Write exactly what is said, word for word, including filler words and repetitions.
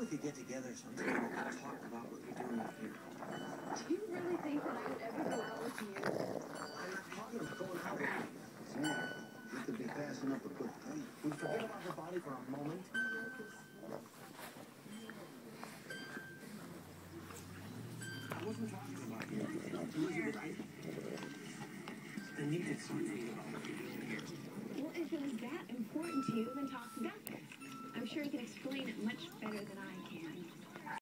we could get together sometime and talk about what you're doing up here. Do you really think that I would ever go out with you? I'm not talking about going out with you. Sam, you could be passing up a good thing. Would you forget about her body for a moment? I wasn't talking about you. Right? I needed something about what you're doing here. Well, if it was that important to you, then talk about it. I'm sure you can explain it much better than I